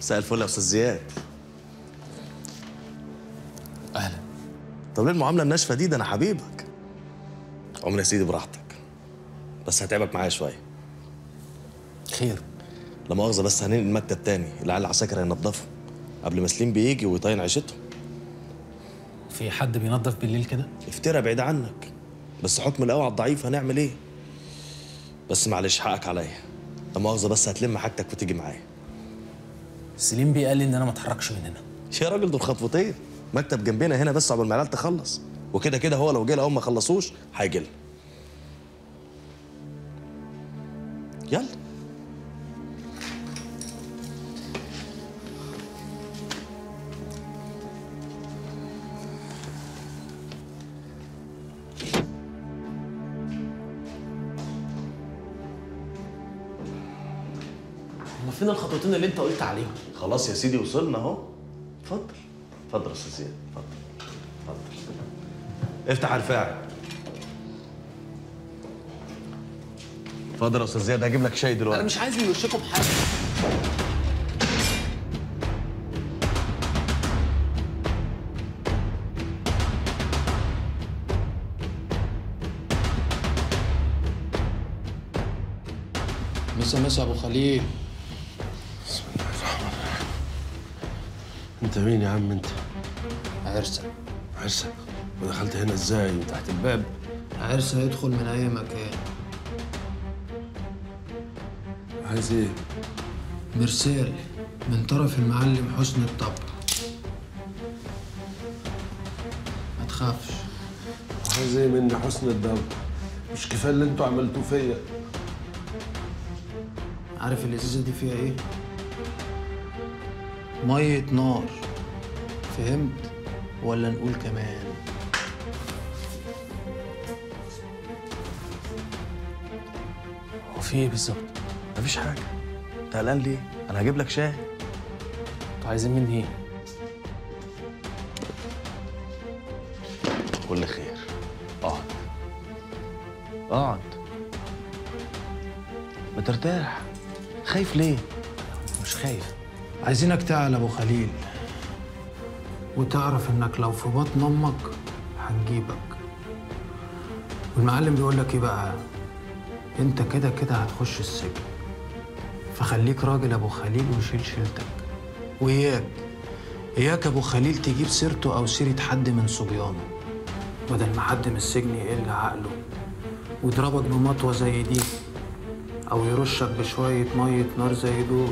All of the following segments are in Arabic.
مساء الفل يا استاذ زياد. اهلا. طب ليه المعامله الناشفه دي؟ ده انا حبيبك. عمر يا سيدي براحتك، بس هتعبك معايا شويه. خير؟ لا مؤاخذه، بس هننقل المكتب تاني، العيال العساكر هينضفوا قبل ما سليم بيجي ويطين عيشتهم. في حد بينظف بالليل كده؟ افترى بعيد عنك، بس حكم القوي على الضعيف هنعمل ايه؟ بس معلش حقك عليا، لا مؤاخذه، بس هتلم حاجتك وتيجي معايا. سليم بيه قال لي ان انا ما اتحركش من هنا. يا راجل دول خطوتين، مكتب جنبنا هنا بس عقبال ما العيال تخلص، وكده كده هو لو جه لهم ما خلصوش هيجي لنا. يلا. هما فين الخطوتين اللي انت قلت عليهم؟ خلاص يا سيدي وصلنا اهو. اتفضل اتفضل يا استاذ زياد، اتفضل اتفضل. افتح على الفاعل. اتفضل يا استاذ زياد، هجيب لك شاي دلوقتي. انا مش عايز من وشكم حاجه. مسا ابو خليل. بسم الله الرحمن الرحيم. انت مين يا عم انت؟ عرسه. عرسك؟ ودخلت هنا ازاي؟ تحت الباب؟ عرسه يدخل من اي مكان. عايز ايه؟ مرسال من طرف المعلم حسن الطبع. ما تخافش. عايز ايه مني حسن الضبط؟ مش كفايه اللي انتوا عملتوه فيا؟ عارف الازازه دي فيها ايه؟ ميه نار. فهمت ولا نقول كمان؟ هو في ايه بالظبط؟ مفيش حاجه. انت قلقان ليه؟ انا هجيب لك شاي. انتوا عايزين مني ايه؟ كل خير. اقعد اقعد. ما ترتاح. خايف ليه؟ مش خايف. عايزينك تعلى ابو خليل وتعرف انك لو في بطن امك هنجيبك. والمعلم بيقول لك ايه بقى؟ انت كده كده هتخش السجن، فخليك راجل ابو خليل وشيل شيلتك. اياك ابو خليل تجيب سيرته او سيره حد من صبيانه، بدل ما حد من السجن يقل عقله ويضربك بمطوه زي دي او يرشك بشويه ميه نار زي دول،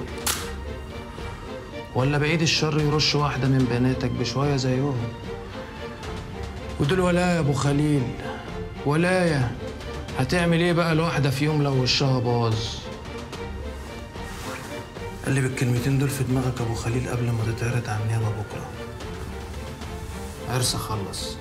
ولا بعيد الشر يرش واحده من بناتك بشويه زيهم. ودول ولايه يا ابو خليل، ولايه. هتعمل ايه بقى الواحده في يوم لو وشها باظ؟ قلب الكلمتين دول في دماغك ابو خليل قبل ما تتعرض على النيابه بكره. عرسه خلص.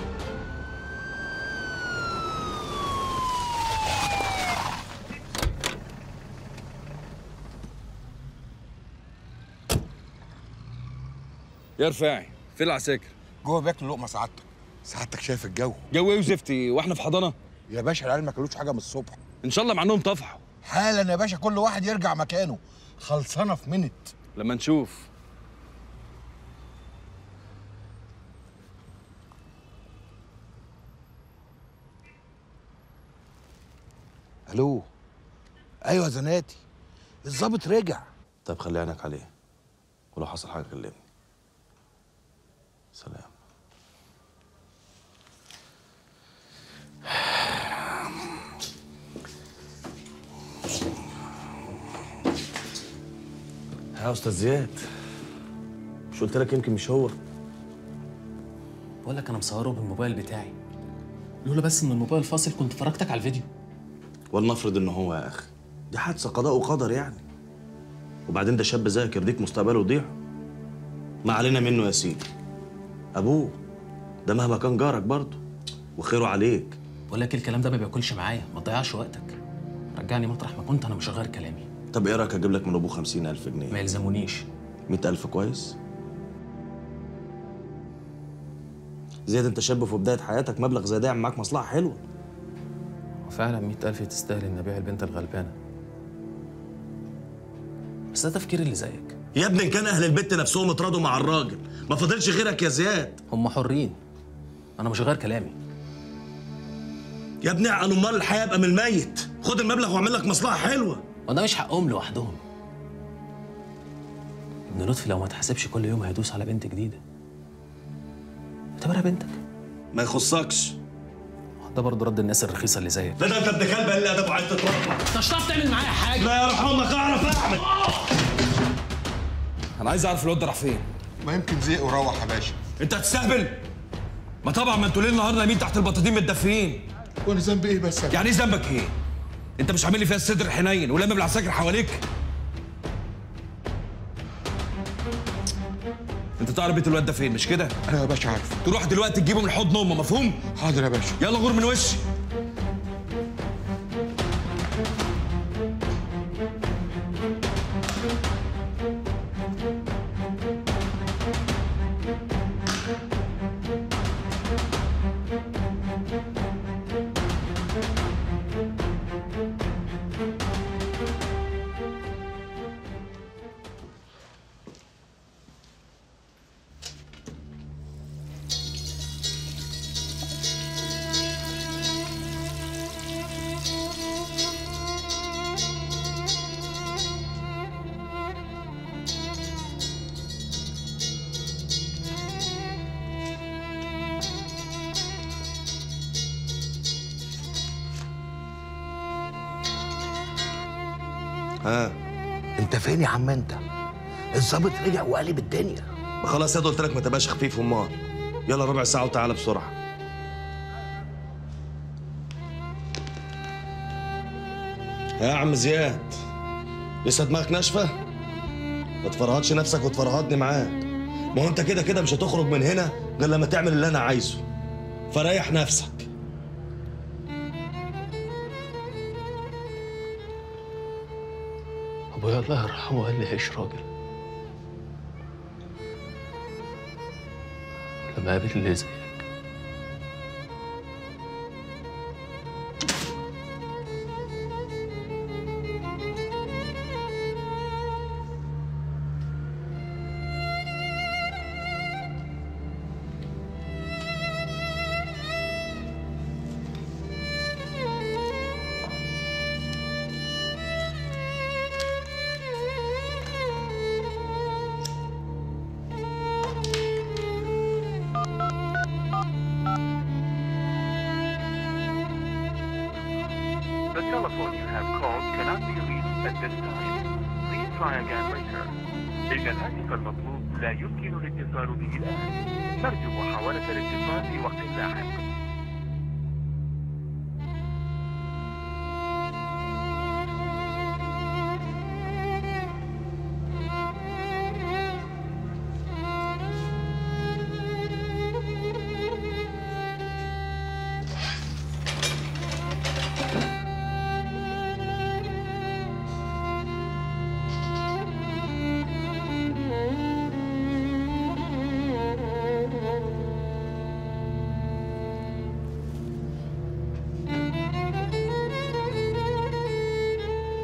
يا رفاعي فين العساكر؟ جوه بياكلوا لقمه سعادتك. سعادتك شايف الجو؟ جو ايه وزفتي واحنا في حضانه؟ يا باشا العيال ما كلوش حاجه من الصبح. ان شاء الله مع انهم طفحوا. حالا يا باشا كل واحد يرجع مكانه. خلصانه في منت. لما نشوف. الو. ايوه زناتي، الظابط رجع. طيب خلي عينك عليه، ولو حصل حاجه كلمني. سلام. يا استاذ زياد، مش قلت لك يمكن مش هو؟ بقول لك انا مصوره بالموبايل بتاعي، لولا بس ان الموبايل فاصل كنت فرجتك على الفيديو. ولنفرض ان هو يا اخي، دي حادثه قضاء وقدر يعني. وبعدين ده شاب ذاكر، ديك مستقبله يضيع. ما علينا منه يا سيدي، ابوه ده مهما كان جارك برضه وخيره عليك. بقول لك الكلام ده ما بياكلش معايا، ما تضيعش وقتك. رجعني مطرح ما كنت، انا مش هغير كلامي. طب ايه رايك اجيب لك من ابوه 50,000 جنيه؟ ما يلزمونيش. 100,000 كويس؟ زياد انت شاب في بدايه حياتك، مبلغ زي ده يعمل معاك مصلحه حلوه. وفعلا 100,000 تستاهل ان ابيع البنت الغلبانه. بس ده تفكير اللي زيك. يا ابني ان كان اهل البيت نفسهم اتراضوا مع الراجل ما فاضلش غيرك يا زياد. هم حرين، انا مش غير كلامي. يا ابني عن امال الحياه ابقى من الميت، خد المبلغ واعمل لك مصلحه حلوه. وده مش حقهم لوحدهم. ابن لطفي لو ما تحاسبش كل يوم هيدوس على بنت جديده. اعتبرها بنتك. ما يخصكش. ده برضه رد الناس الرخيصه اللي زيك. لا ده انت ابن كلب قليل ادب وعايز تتربى. انت مش هتعرف تعمل معايا حاجه. لا يا رحمك اعرف اعمل. انا عايز اعرف الواد ده راح فين. ما يمكن زهق وروح يا باشا. انت هتستهبل؟ ما طبعا، ما انتوا ليل نهار نايمين تحت البطاطين متدفيين. وانا ذنبي ايه بس؟ يعني ايه ذنبك ايه؟ انت مش عامل لي فيها الصدر حنين ولما بالعساكر حواليك؟ انت تعرف بيت الواد ده فين مش كده؟ انا يا باشا عارف. تروح دلوقتي تجيبه من حضن امه، مفهوم؟ حاضر يا باشا. يلا غور من وشي. ها انت فين يا عم انت؟ الظابط رجع وقلب الدنيا. ما خلاص يا قلت لك ما تبقاش خفيف امال. يلا ربع ساعه وتعالى بسرعه. يا عم زياد لسه دماغك ناشفه؟ ما تفرهدش نفسك وتفرهدني معاك. ما هو انت كده كده مش هتخرج من هنا غير لما تعمل اللي انا عايزه، فريح نفسك. ابويا الله يرحمه قال لي عيش راجل. لما قابل اللي زيك. The telephone you have called cannot be reached at this time. Please try again later. إن الهاتف المطلوب لا يمكن الاتصال به الآن. نرجو محاولة الاتصال في وقت لاحق.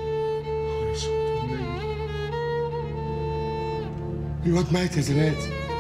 الواد مات يا زناد.